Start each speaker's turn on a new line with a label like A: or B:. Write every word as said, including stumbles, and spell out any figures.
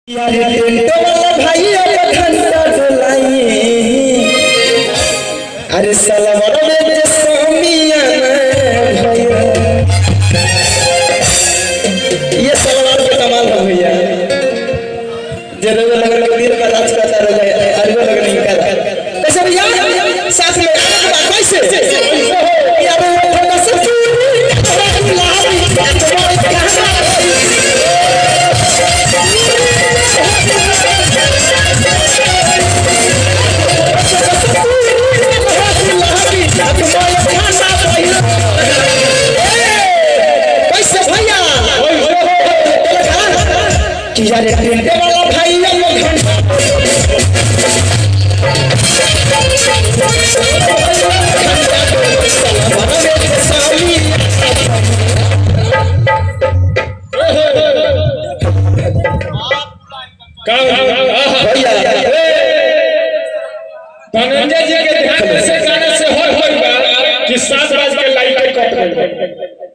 A: यारे टेंट वाला भाई अब घंटा डोलाई अरे सलवार में जे सोमिया भैया ये सलवार पे कमाल हो भैया जरे लग लग दिन का राज करता रह जाए अरे लग नहीं कर कैसे भैया साथ में कैसे यार ठंडा से यारे टेंट वाला भाई
B: धनंजय जी के ध्यान से गाने से हो कि सात बज के लाइट कट गई।